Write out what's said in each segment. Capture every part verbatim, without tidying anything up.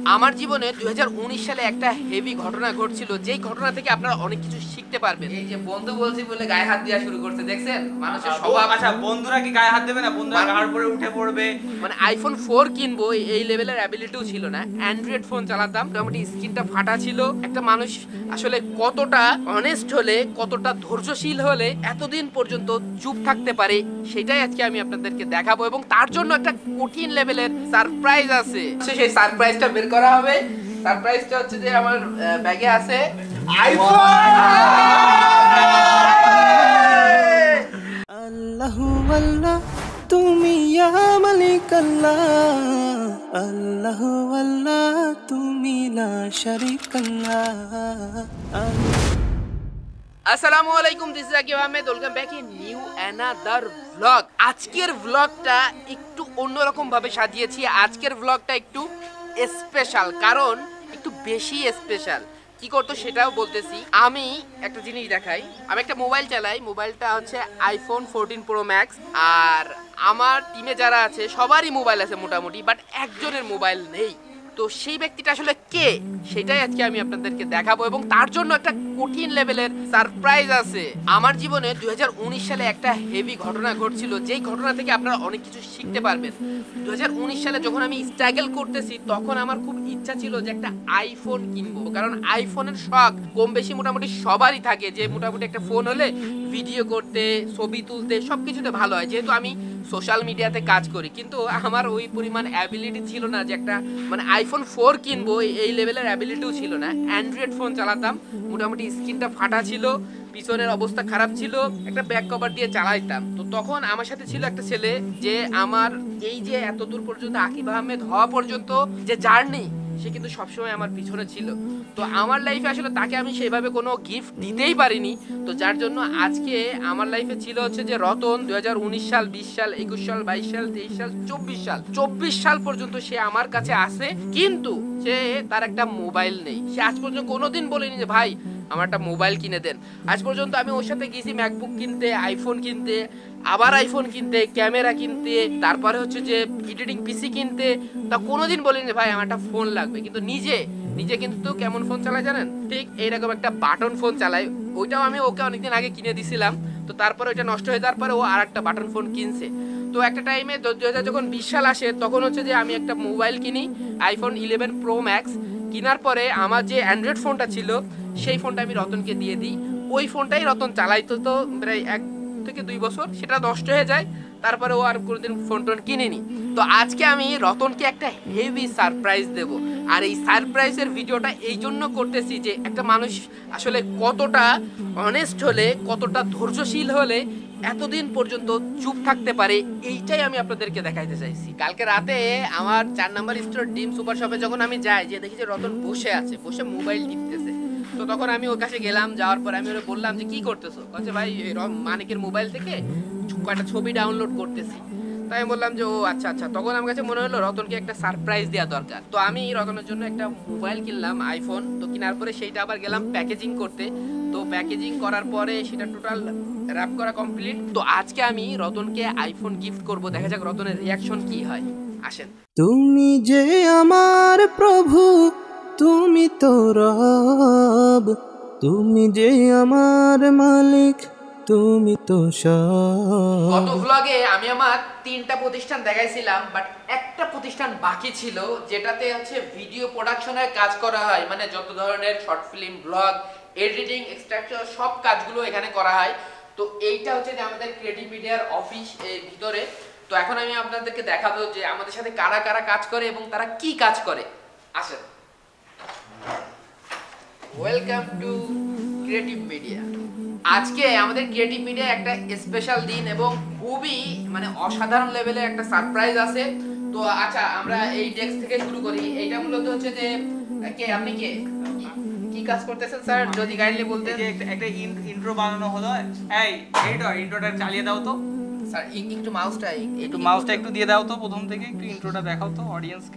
আমার জীবনে দুই হাজার উনিশ সালে একটা হেভি ঘটনা ঘটছিল, যেই ঘটনা থেকে আপনারা অনেক কিছু শিখতে পারবেন। এই যে বন্ধু বলছি বলে গায়ে হাত দেওয়া শুরু করতে দেখছেন, মানুষের স্বভাব। আচ্ছা, বন্ধুরা কি গায়ে হাত দেবে না? বন্ধুরা গাড় পরে উঠে পড়বে। মানে আইফোন ফোর কিনবো এই লেভেলের অ্যাবিলিটিও ছিল না। অ্যান্ড্রয়েড ফোন চালাতাম, মোটামুটি স্ক্রিনটা ফাটা ছিল। একটা মানুষ আসলে কতটা অনেস্ট হলে, কতটা ধৈর্যশীল হলে এতদিন পর্যন্ত চুপ থাকতে পারে, সেটাই আজকে আমি আপনাদেরকে দেখাবো। এবং তার জন্য একটা কঠিন লেভেলের সারপ্রাইজ আছে। সেই সারপ্রাইজটা বের করা হবে। সারপ্রাইজটা হচ্ছে যে আমার ব্যাগে আছে আইফোন। আল্লাহু আল্লাহ তুমি ইয়া মালিক আল্লাহ, আল্লাহু আল্লাহ তুমি লা শারীক আল্লাহ। আসসালামু আলাইকুম, this is Aqib Ahmed. Welcome back in new another vlog. আজকের ভ্লগটা একটু অন্যরকম ভাবে সাজিয়েছি। আজকের ভ্লগটা একটু স্পেশাল, কারণ একটু বেশি স্পেশাল। কি করতো সেটাও বলতেছি। আমি একটা জিনিস দেখাই, আমি একটা মোবাইল চালাই। মোবাইলটা হচ্ছে আইফোন ফোরটিন প্রো ম্যাক্স। আর আমার টিমে যারা আছে সবারই মোবাইল আছে মোটামুটি, বাট একজনের মোবাইল নেই। তো সেই ব্যক্তিটা আসলে কে, সেটাই আজকে আমি আপনাদেরকে দেখাবো। এবং তার জন্য একটা কঠিন লেভেলের সারপ্রাইজ আছে। আমার জীবনে দুই হাজার উনিশ সালে একটা হেভি ঘটনা ঘটছিল, যেই ঘটনা থেকে আপনারা অনেক কিছু শিখতে পারবেন। দুই হাজার উনিশ সালে যখন আমি স্ট্রাগল করতেছি, তখন আমার খুব ইচ্ছা ছিল যে একটা আইফোন কিনবো। কারণ আইফোনের শখ কম বেশি মোটামুটি সবারই থাকে, যে মোটামুটি একটা ফোন হলে ভিডিও করতে, ছবি তুলতে, সব কিছুতে ভালো হয়। যেহেতু আমি সোশ্যাল মিডিয়াতে কাজ করি, কিন্তু আমার ওই পরিমাণ অ্যাবিলিটি ছিল না যে একটা মানে আইফোন ফোর কিনবো এই লেভেলের অ্যাবিলিটিও ছিল না। অ্যান্ড্রয়েড ফোন চালাতাম, মোটামুটি স্ক্রিনটা ফাটা ছিল, পিছনের অবস্থা খারাপ ছিল, একটা ব্যাক কভার দিয়ে চালাইতাম। তো তখন আমার সাথে ছিল একটা ছেলে, যে আমার এই যে এত দূর পর্যন্ত আকিব আহমেদ হওয়া পর্যন্ত যে জার্নি, সে কিন্তু সবসময় আমার পিছনে ছিল। তো আমার লাইফে আসলে তাকে আমি সেইভাবে কোনো গিফট দিতেই পারিনি। তো যার জন্য আজকে আমার লাইফে ছিল হচ্ছে যে রতন। দুই হাজার উনিশ সাল, বিশ সাল, একুশ সাল, বাইশ সাল, তেইশ সাল, চব্বিশ সাল চব্বিশ সাল পর্যন্ত সে আমার কাছে আসে, কিন্তু সে তার একটা মোবাইল নেই। সে আজ পর্যন্ত কোনোদিন বলেনি যে ভাই আমার একটা মোবাইল কিনে দেন। আজ পর্যন্ত আমি ওর সাথে গেছি ম্যাকবুক কিনতে, আইফোন কিনতে, আবার আইফোন কিনতে, ক্যামেরা কিনতে, তারপরে হচ্ছে যে এডিটিং পিসি কিনতে। তা কোনোদিন বলিনি ভাই আমার একটা ফোন লাগবে। কিন্তু নিজে নিজে কিন্তু কেমন ফোন চালায় জানেন? ঠিক এইরকম একটা বাটন ফোন চালায়। ওইটাও আমি ওকে অনেকদিন আগে কিনে দিছিলাম। তো তারপরে ওইটা নষ্ট হয়ে যাওয়ার পরে ও আর একটা বাটন ফোন কিনছে। তো একটা টাইমে দুই হাজার যখন বিশ সাল আসে, তখন হচ্ছে যে আমি একটা মোবাইল কিনি, আইফোন ইলেভেন প্রো ম্যাক্স। কেনার পরে আমার যে অ্যান্ড্রয়েড ফোনটা ছিল, সেই ফোনটা আমি রতনকে দিয়ে দিই। ওই ফোনটাই রতন চালাইতো তো প্রায় এক থেকে দুই বছর, সেটা নষ্ট হয়ে যায়। তারপরে ও আর কোনোদিন ফোন টোন কিনেনি। তো আজকে আমি রতনকে একটা হেভি সারপ্রাইজ দেব। আর এই সারপ্রাইজের ভিডিওটা এই জন্য করতেছি যে একটা মানুষ আসলে কতটা অনেস্ট হলে, কতটা ধৈর্যশীল হলে এতদিন পর্যন্ত চুপ থাকতে পারে, এইটাই আমি আপনাদেরকে দেখাইতে চাইছি। কালকে রাতে আমার চার নাম্বার স্টোর ডিম সুপার শপে যখন আমি যাই, যে দেখি যে রতন বসে আছে, বসে মোবাইল টিপতেছে। তো তখন আমি ওর কাছে গেলাম, যাওয়ার পর আমি ওরা বললাম যে কি করতেছো? বলছে ভাই মানিকের মোবাইল থেকে একটা ছবি ডাউনলোড করতেছি। তাই আমি বললাম যে ও আচ্ছা আচ্ছা। তখন আমার কাছে মনে হলো রতনকে একটা সারপ্রাইজ দেওয়া দরকার। তো আমি রতনের জন্য একটা মোবাইল কিনলাম, আইফোন। তো কেনার পরে সেইটা আবার গেলাম প্যাকেজিং করতে। তো প্যাকেজিং করার পরে সেটা টোটাল র্যাপ করা কমপ্লিট। তো আজকে আমি রতনকে আইফোন গিফট করব। দেখা যাক রতনের রিয়াকশন কি হয়। আসেন। তুমি যে আমার প্রভু, তুমি তো রব, তুমি যে আমার মালিক, তুমি তো সব। গত ভ্লগে আমি আমার তিনটা প্রতিষ্ঠান দেখাইছিলাম, বাট একটা প্রতিষ্ঠান বাকি ছিল, যেটাতে হচ্ছে ভিডিও প্রোডাকশনের কাজ করা হয়। মানে যত ধরনের শর্ট ফিল্ম, ব্লগ, এডিটিং, এক্সট্রাকচার সব কাজগুলো এখানে করা হয়। তো এইটা হচ্ছে যে আমাদের ক্রিয়েটিভ মিডিয়ার অফিস এর ভিতরে। তো এখন আমি আপনাদেরকে দেখাবো যে আমাদের সাথে কারা কারা কাজ করে এবং তারা কি কাজ করে। আসেন। Welcome to creative media. আজকে আমাদের ক্রিয়েটিভ মিডিয়া একটা স্পেশাল দিন এবং খুবই মানে অসাধারণ লেভেলের একটা সারপ্রাইজ আছে। তো আচ্ছা, আমরা এই ডেস্ক থেকে শুরু করি। এইটা মূলত হচ্ছে যে কে, আপনি কে, কি কাজ করতেছেন স্যার? যদি কাইন্ডলি বলতেন। যে একটা একটা ইন্ট্রো বানানো হলো। এই এইটা ইন্ট্রোটা চালিয়ে দাও তো স্যার। একটু মাউসটা একটু মাউসটা একটু দিয়ে দাও তো, প্রথম থেকে একটু ইন্ট্রোটা দেখাও তো অডিয়েন্সকে।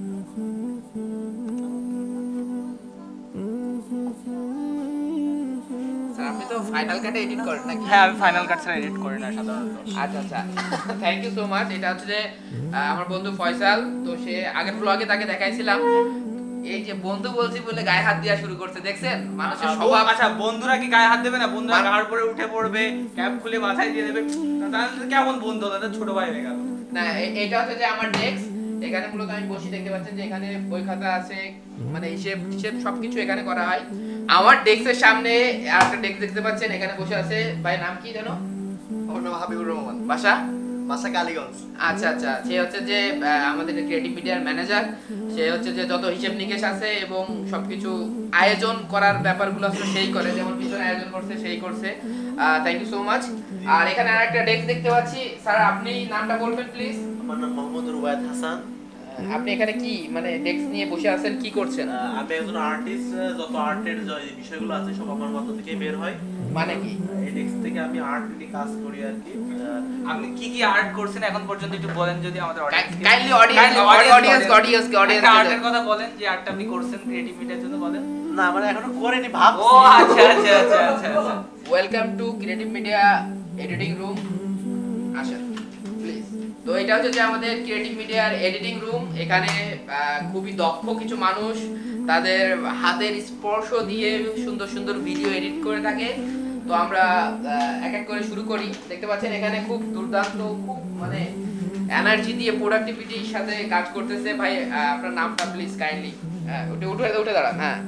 স্যার আপনি তো ফাইনাল কাটে এডিট করেন নাকি? হ্যাঁ, আমি ফাইনাল কাট ছাড়া এডিট করি না সাধারণত। আচ্ছা আচ্ছা, থ্যাংক ইউ সো মাচ। এটা হচ্ছে যে আমার বন্ধু ফয়সাল। তো সে আগের ব্লগে তাকে দেখাইছিলাম। এই যে বন্ধু বলছি বলে গায়ে হাত দেওয়া শুরু করছে, দেখছেন মানুষের স্বভাব। আচ্ছা বন্ধুরা কি গায়ে হাত দেবে না? বন্ধুরা গাড় পরে উঠে পড়বে, ক্যাপ খুলে মাথায় দিয়ে দেবে, তাহলে কেমন বন্ধু? তাদের ছোট ভাই হয়ে গেল না। এটা হচ্ছে যে আমার ডেস্ক, এখানে মূলত আমি বসি, দেখতে পাচ্ছেন যে এখানে বই খাতা আছে, মানে হিসেব হিসেব সবকিছু এখানে করা হয়। আমার ডেস্কের সামনে আরেকটা ডেস্ক দেখতে পাচ্ছেন, এখানে বসে আছে ভাই, নাম কি জানো? আমার নাম হাবিবুর রহমান, বাসা বাসা কালীগঞ্জ। আচ্ছা আচ্ছা, সে হচ্ছে যে আমাদের ক্রিয়েটিভ মিডিয়ার ম্যানেজার। সে হচ্ছে যে যত হিসেব নিকেশ আছে এবং সবকিছু আয়োজন করার ব্যাপারগুলো আসলে সেই করে, যেমন পিছনে আয়োজন করছে সেই করছে। Thank you so much. আর এখানে আরেকটা ডেস্ক দেখতে পাচ্ছি। স্যার আপনি নামটা বলবেন প্লিজ? আমার নাম মোহাম্মদ রুবায়েত হাসান। আপনি এখানে কি মানে ডেস্ক নিয়ে বসে আছেন, কি করছেন? আমি একজন আর্টিস্ট, যত আর্টের যে বিষয়গুলো আছে সব আমার মাথা থেকে বের হয়। মানে কি এই ডেস্ক থেকে আমি আর্ট নিয়ে কাজ করি আর কি। আপনি কি কি আর্ট করছেন এখন পর্যন্ত একটু বলেন যদি আমাদের kindly audience audience audience audience আর্টের কথা বলেন, যে আর্টটা আপনি করছেন ক্রিয়েটিভ মিডিয়ার জন্য বলেন। না মানে এখনো করিনি, ভাবছি। ও আচ্ছা আচ্ছা আচ্ছা আচ্ছা আচ্ছা। Welcome to creative media editing room, আসেন প্লিজ। তো এটা হচ্ছে যে আমাদের ক্রিয়েটিভ মিডিয়ার এডিটিং রুম। এখানে খুবই দক্ষ কিছু মানুষ তাদের হাতের স্পর্শ দিয়ে সুন্দর সুন্দর ভিডিও এডিট করে থাকে। তো আমরা এক এক করে শুরু করি। দেখতে পাচ্ছেন এখানে খুব দুর্দান্ত, খুব মানে এনার্জি দিয়ে প্রোডাক্টিভিটির সাথে কাজ করতেছে ভাই। আপনার নামটা প্লিজ কাইন্ডলি উঠে উঠে উঠে দাঁড়ান। হ্যাঁ,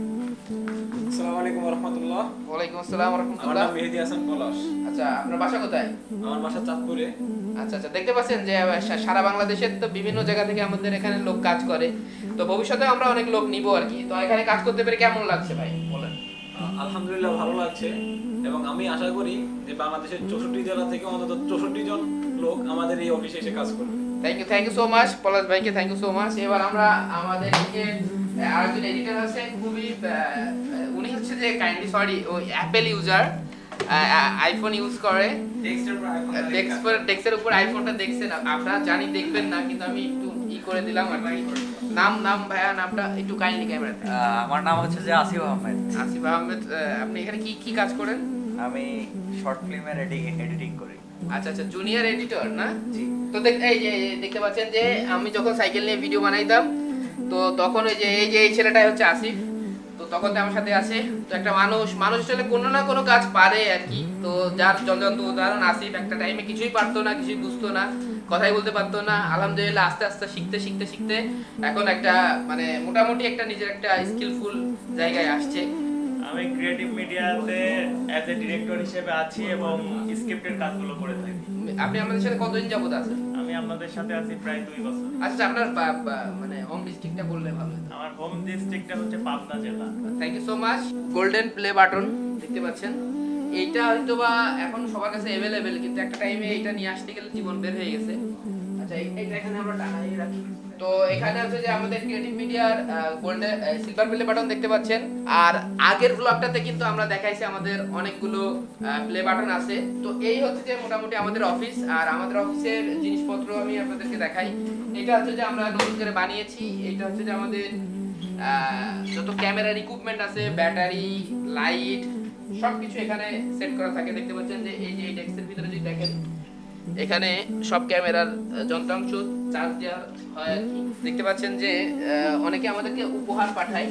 আসসালামু আলাইকুম ওয়া রাহমাতুল্লাহ। ওয়ালাইকুম আসসালাম ওয়া আমার রাহমাতুল্লাহ। নাম মেহেদী হাসান পলাশ। আচ্ছা, আপনার বাসা কোথায়? আমার বাসা চাঁদপুরে। আচ্ছা আচ্ছা, দেখতে পাচ্ছেন যে সা- সারা বাংলাদেশের তো বিভিন্ন জায়গা থেকে আমাদের এখানে লোক কাজ করে। তো ভবিষ্যতে আমরা অনেক লোক নিব আর কি। তো এখানে কাজ করতে পেরে কেমন লাগছে ভাই বলেন? আহ, আলহামদুলিল্লাহ ভালো লাগছে, এবং আমি আশা করি যে বাংলাদেশের চৌষট্টি জেলা থেকে অন্তত চৌষট্টি জন লোক আমাদের এই অফিসে এসে কাজ করবে। Thank you thank you so much Palash ভাইকে, থ্যাংক ইউ সো মাচ। এবার আমরা আমাদের এদিকে আরেকজন এডিটর আছে, খুবই আহ, উনি হচ্ছে যে কাইন্ডলি সরি ওই অ্যাপেল ইউজার, আইফোন ইউজ করে। ডেস্কের উপর আইফোন ডেস্কের ডেস্কের উপর আইফোনটা দেখছেন আপনারা, জানি দেখবেন না কিন্তু আমি একটু ই করে দিলাম আর কি। নাম নাম ভাইয়া নামটা একটু কাইন্ডলি ক্যামেরাতে। আমার নাম হচ্ছে যে আসিফ আহমেদ। আসিফ আহমেদ, আহ, আপনি এখানে কি কি কাজ করেন? আমি শর্ট ফিল্মের এডিটিং করি। আচ্ছা আচ্ছা, জুনিয়র এডিটর না? জি। তো দেখ এই যে এই দেখতে পাচ্ছেন যে আমি যখন সাইকেল নিয়ে ভিডিও বানাইতাম, তো তখন ওই যে এই যে এই ছেলেটাই হচ্ছে আসিফ। তো তখন তো আমার সাথে আছে। তো একটা মানুষ মানুষ আসলে কোনো না কোনো কাজ পারে আর কি। তো যার জ্বলন্ত উদাহরণ আসিফ, একটা টাইমে কিছুই পারতো না, কিছুই বুঝতো না, কথাই বলতে পারতো না। আলহামদুলিল্লাহ আস্তে আস্তে শিখতে শিখতে শিখতে এখন একটা মানে মোটামুটি একটা নিজের একটা স্কিলফুল জায়গায় আসছে। আমি ক্রিয়েটিভ মিডিয়াতে অ্যাজ এ ডিরেক্টর হিসেবে আছি এবং স্ক্রিপ্টের কাজগুলো করে থাকি। আপনি আমাদের সাথে কতদিন যাবত আছেন? আমি আপনাদের সাথে আছি প্রায় দুই বছর। আচ্ছা, আপনার বা- বা- মানে হোম ডিস্ট্রিক্টটা বললে ভালো হতো। আমার হোম ডিস্ট্রিক্টটা হচ্ছে পাবনা জেলা। Thank you so much. Golden play button দেখতে পাচ্ছেন, এইটা হয়তো বা এখন সবার কাছে অ্যাভেলেবেল, কিন্তু একটা টাইমে এইটা নিয়ে আসতে গেলে জীবন বের হয়ে গেছে। আচ্ছা, এই- এইটা এখানে আমরা টানাই রাখি। তো এখানে হচ্ছে যে আমাদের ক্রিয়েটিভ মিডিয়ার গোল্ডেন সিলভার প্লে বাটন দেখতে পাচ্ছেন। আর আগের ব্লগটাতে কিন্তু আমরা দেখাইছি আমাদের অনেকগুলো প্লে বাটন আছে। তো এই হচ্ছে যে মোটামুটি আমাদের অফিস। আর আমাদের অফিসের জিনিসপত্র আমি আপনাদেরকে দেখাই। এটা হচ্ছে যে আমরা নতুন করে বানিয়েছি। এটা হচ্ছে যে আমাদের আহ, যত ক্যামেরার ইকুইপমেন্ট আছে, ব্যাটারি, লাইট, সবকিছু এখানে সেট করা থাকে। দেখতে পাচ্ছেন যে এই যে এই ডেস্কের ভিতরে যদি দেখেন, এখানে সব ক্যামেরার যন্ত্রাংশ চার্জ দেওয়া হয় আর কি। দেখতে পাচ্ছেন যে আহ, অনেকে আমাদেরকে উপহার পাঠায়।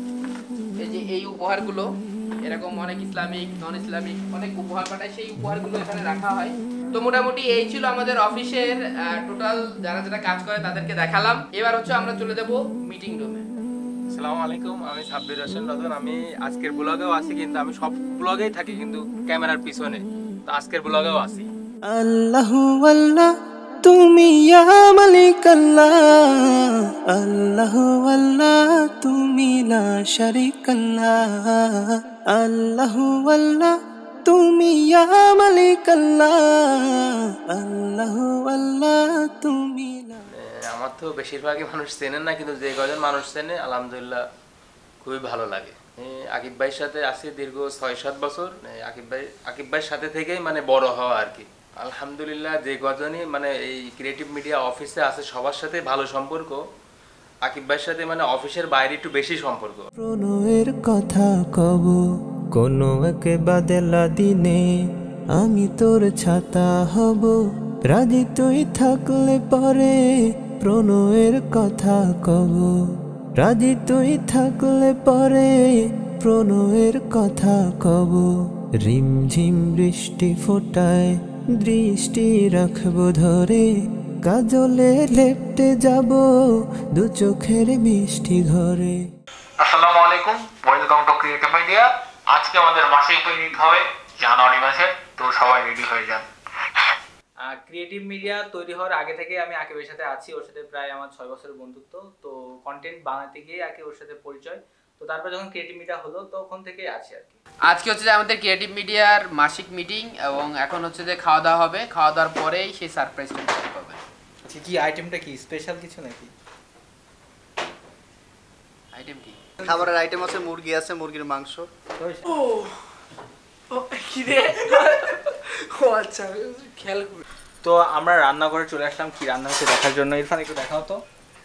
এই যে এই উপহারগুলো এরকম অনেক ইসলামিক, নন ইসলামিক অনেক উপহার পাঠায়, সেই উপহারগুলো এখানে রাখা হয়। তো মোটামুটি এই ছিল আমাদের অফিসের টোটাল যারা যারা কাজ করে তাদেরকে দেখালাম। এবার হচ্ছে আমরা চলে যাব মিটিং রুমে। আসসালামু আলাইকুম, আমি সাব্বির হোসেন রতন। আমি আজকের ব্লগেও আছি, কিন্তু আমি সব ব্লগেই থাকি কিন্তু ক্যামেরার পিছনে। তো আজকের ব্লগেও আছি। আল্লাহু আল্লাহ তুমি ইয়া মালিক আল্লাহ, আল্লাহু আল্লাহ তুমি লা শারীক আল্লাহ, আল্লাহু আল্লাহ তুমি ইয়া মালিক আল্লাহ, আল্লাহু আল্লাহ তুমি লা। আমার তো বেশিরভাগই মানুষ চেনেন না, কিন্তু যে কজন মানুষ চেনে আলহামদুলিল্লাহ খুবই ভালো লাগে। আকিব ভাইয়ের সাথে আছি দীর্ঘ ছয় সাত বছর। আকিব ভাই আকিব ভাইয়ের সাথে থেকেই মানে বড় হওয়া আর কি। আলহামদুলিল্লাহ যে কজনই মানে এই ক্রিয়েটিভ মিডিয়া অফিসে আছে সবার সাথে ভালো সম্পর্ক। আকিব ভাইয়ের সাথে মানে অফিসের বাইরে একটু বেশি সম্পর্ক। প্রণয়ের কথা কব কোনো একে বাদেলা দিনে, আমি তোর ছাতা হব রাজি তুই থাকলে পরে। প্রণয়ের কথা কব রাজি তুই থাকলে পরে প্রণয়ের কথা কব রিমঝিম বৃষ্টি ফোটায় দৃষ্টি রাখবো ধরে কাজলে লেপটে যাব দু চোখের মিষ্টি ঘরে। আসসালামু আলাইকুম, ওয়েলকাম টু ক্রিয়েটিভ মিডিয়া। আজকে আমাদের মাসিক মিট হবে জানুয়ারি মাসে, তো সবাই রেডি হয়ে যান। ক্রিয়েটিভ মিডিয়া তৈরি হওয়ার আগে থেকে আমি আকিবের সাথে আছি, ওর সাথে প্রায় আমার ছয় বছরের বন্ধুত্ব। তো কন্টেন্ট বানাতে গিয়ে আগে ওর সাথে পরিচয়, তো তারপর যখন ক্রিয়েটিভ মিডিয়া হলো তখন থেকেই আছি আর কি। আজকে হচ্ছে যে আমাদের ক্রিয়েটিভ মিডিয়ার মাসিক মিটিং এবং এখন হচ্ছে যে খাওয়া দাওয়া হবে, খাওয়া দাওয়ার পরেই সেই সারপ্রাইজটা দেখতে পাবেন। কি আইটেমটা কি স্পেশাল কিছু নাকি? আইটেম কি? খাবারের আইটেম আছে, মুরগি আছে, মুরগির মাংস। ও ও কি রে? ও আচ্ছা, খেয়াল করে। তো আমরা রান্না করে চলে আসলাম কি রান্না হচ্ছে দেখার জন্য। ইরফান একটু দেখাও তো।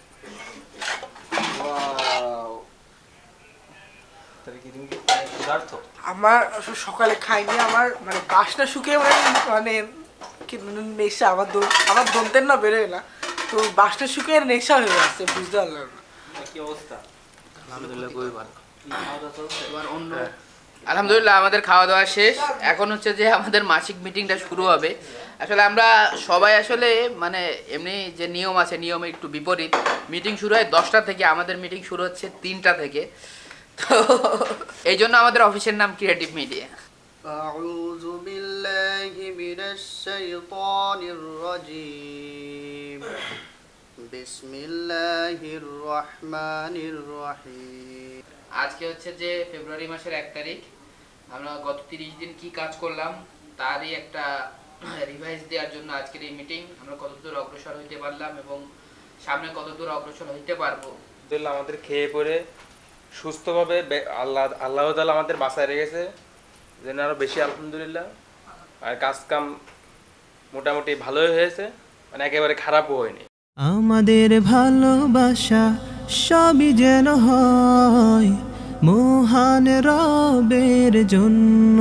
আমার সকালে খাইনি, আমার মানে বাসটা শুকিয়ে মানে মানে নেশা আমার আমার দন্তের না বেরোয় না, তো বাসটা শুকিয়ে নেশা হয়ে যাচ্ছে, বুঝতে পারলাম না কি অবস্থা। আলহামদুলিল্লাহ খুবই ভালো। আলহামদুলিল্লাহ আমাদের খাওয়া দাওয়া শেষ, এখন হচ্ছে যে আমাদের মাসিক মিটিংটা শুরু হবে। আসলে আমরা সবাই আসলে মানে এমনি যে নিয়ম আছে নিয়মে একটু বিপরীত। মিটিং শুরু হয় দশটা থেকে, আমাদের মিটিং শুরু হচ্ছে তিনটা থেকে। তো এই জন্য আমাদের অফিসের নাম ক্রিয়েটিভ মিডিয়া। আউযু বিল্লাহি মিনাশ শাইতানির রাজীম। বিসমিল্লাহির রহমানির রহিম। আজকে হচ্ছে যে ফেব্রুয়ারি মাসের এক তারিখ। আমরা গত তিরিশ দিন কি কাজ করলাম তারই একটা রিভাইজ দেওয়ার জন্য আজকের এই মিটিং। আমরা কতদূর অগ্রসর হইতে পারলাম এবং সামনে কতদূর অগ্রসর হইতে পারবো। আমাদের খেয়ে পরে সুস্থভাবে আল্লাহ আল্লাহ তাআলা আমাদের বাঁচায় রেখেছে, যেন আরো বেশি আলহামদুলিল্লাহ। আর কাজ কাম মোটামুটি ভালোই হয়েছে, মানে একেবারে খারাপও হয়নি। আমাদের ভালোবাসা সবই যেন হয় মহান রবের জন্য,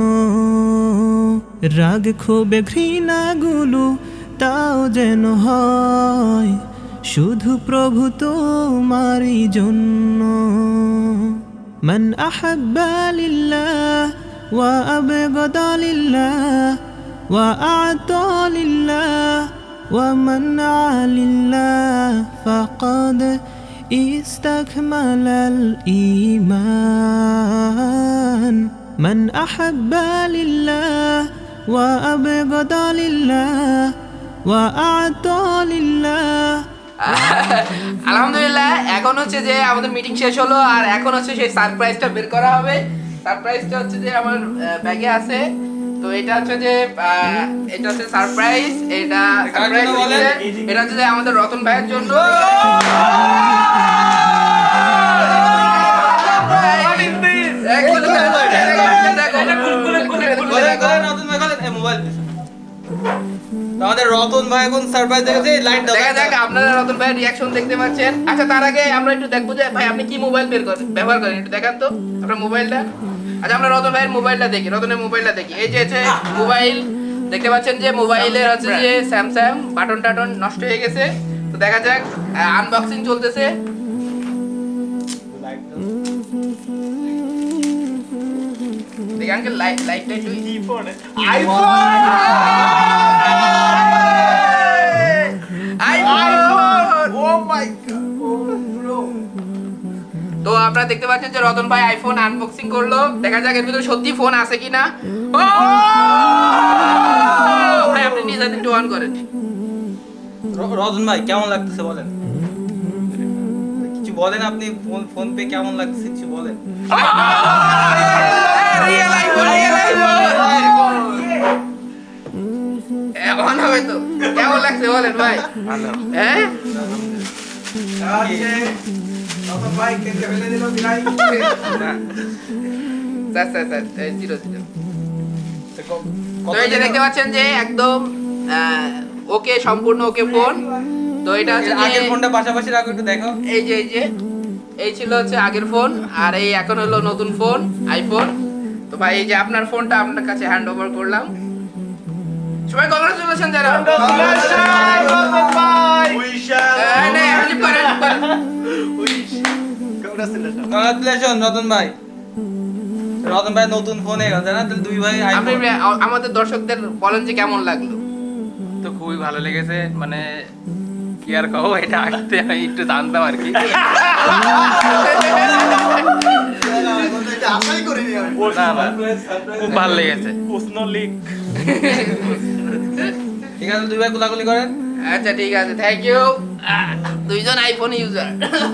রাগ ক্ষোভে ঘৃণাগুলো তাও যেন হয় শুধু প্রভু তোমারই জন্য। মান আহাব্বা লিল্লাহ ওয়া আবগাদা লিল্লাহ ওয়া আ'তা লিল্লাহ ওয়া মান্না লিল্লাহ ফাকাদ ইস্তাকমালাল ঈমান। মান আহাব্বা লিল্লাহ ওয়া আবগাদা লিল্লাহ ওয়া আ'তা লিল্লাহ। আলহামদুলিল্লাহ এখন হচ্ছে যে আমাদের মিটিং শেষ হলো, আর এখন হচ্ছে সেই সারপ্রাইজটা বের করা হবে। সারপ্রাইজটা হচ্ছে যে আমার ব্যাগে আছে। তো এটা হচ্ছে যে এটা হচ্ছে সারপ্রাইজ। এটা সারপ্রাইজ এটা হচ্ছে যে আমাদের রতন ভাইয়ের জন্য। আমাদের রতন ভাই এখন সারপ্রাইজ দেখেছে, লাইট দাও। দেখা যাক আপনারা রতন ভাইয়ের রিঅ্যাকশন দেখতে পাচ্ছেন। আচ্ছা তার আগে আমরা একটু দেখবো যে ভাই আপনি কি মোবাইল বের করেন ব্যবহার করেন, একটু দেখান তো আপনার মোবাইলটা। আচ্ছা আমরা রতন ভাইয়ের মোবাইলটা দেখি, রতনের মোবাইলটা দেখি। এই যে হচ্ছে মোবাইল, দেখতে পাচ্ছেন যে মোবাইলের হচ্ছে যে স্যামসাং বাটন টাটন নষ্ট হয়ে গেছে। তো দেখা যাক, আনবক্সিং চলতেছে। দেখি আঙ্কেল লাইট লাইটটা একটু iPhone iPhone oh my god. তো আপনারা দেখতে পাচ্ছেন যে রতন ভাই আইফোন আনবক্সিং করলো। দেখা যাক এর ভিতরে সত্যি ফোন আছে কিনা। ভাই আপনি নিজে একটু অন করেন। রতন ভাই কেমন লাগতেছে বলেন, কিছু বলেন। আপনি ফোন ফোন পে কেমন লাগতেছে কিছু বলেন। Real iPhone real iPhone on হবে তো। কেমন লাগছে বলেন ভাই? হ্যাঁ তো এই যে দেখতে পাচ্ছেন যে একদম ওকে, সম্পূর্ণ ওকে ফোন। তো এটা হচ্ছে আগের ফোনটা পাশাপাশি রাখো একটু দেখো। এই যে এই যে এই ছিল হচ্ছে আগের ফোন, আর এই এখন হলো নতুন ফোন আইফোন। তো ভাই এই যে আপনার ফোনটা আপনার কাছে হ্যান্ড ওভার করলাম। সবাই কংগ্রাচুলেশন জানান। কংগ্রাচুলেশন কংগ্রাচুলেশন রতন ভাই। রতন ভাই নতুন ফোন হয়ে গেছে না, তাহলে দুই ভাই আপনি আমাদের দর্শকদের বলেন যে কেমন লাগলো। তো খুবই ভালো লেগেছে, মানে কি আর কও, এটা আসতে আমি একটু জানতাম আর কি। আশাই করিনি আমি। না, না, খুব ভালো লেগেছে। প্রশ্ন লিক। ঠিক আছে দুই ভাই কোলাকুলি করেন। আচ্ছা ঠিক আছে, থ্যাংক ইউ। দুইজন আইফোন ইউজার।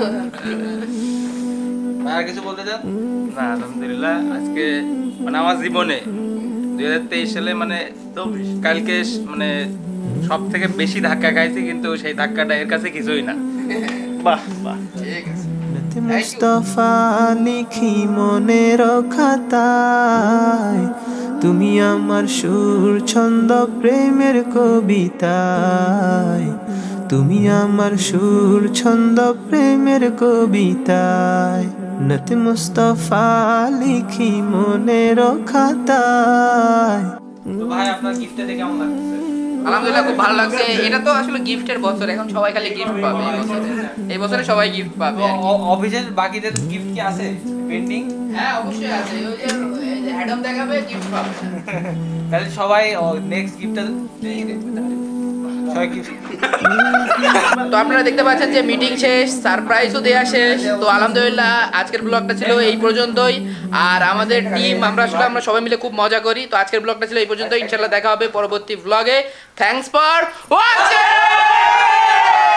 ভাই আর কিছু বলতে চান? না আলহামদুলিল্লাহ, আজকে মানে আমার জীবনে দুই হাজার তেইশ সালে মানে তো কালকে মানে সব থেকে বেশি ধাক্কা খাইছি, কিন্তু সেই ধাক্কাটা এর কাছে কিছুই না। বাহ বাহ। ঠিক আছে। মুস্তাফা লিখি মনের খাতায়, তুমি আমার সুর ছন্দ প্রেমের কবিতায়, তুমি আমার সুর ছন্দ প্রেমের কবিতায়। নত মুস্তাফা লিখি মনের খাতায়। তো ভাই আপনার গিফটটা কেমন লাগছে? আলহামদুলিল্লাহ খুব ভালো লাগছে। এটা তো আসলে গিফটের বছর, এখন সবাই খালি গিফট পাবে এই বছরে। এই বছরে সবাই গিফট পাবে। অফিসের বাকিদের গিফট কি আছে পেন্ডিং? হ্যাঁ অবশ্যই আছে, ওই যে অ্যাডাম দেখাবে গিফট পাবে। তাহলে সবাই নেক্সট গিফটটা দিয়ে দেবে। সবাই গিফট। তো আপনারা দেখতে পাচ্ছেন যে মিটিং শেষ, সারপ্রাইজও দেয়া শেষ। তো আলহামদুলিল্লাহ আজকের ব্লগটা ছিল এই পর্যন্তই। আর আমাদের টিম আমরা আসলে আমরা সবাই মিলে খুব মজা করি। তো আজকের ব্লগটা ছিল এই পর্যন্তই। ইনশাআল্লাহ দেখা হবে পরবর্তী ব্লগে। Thanks for watching.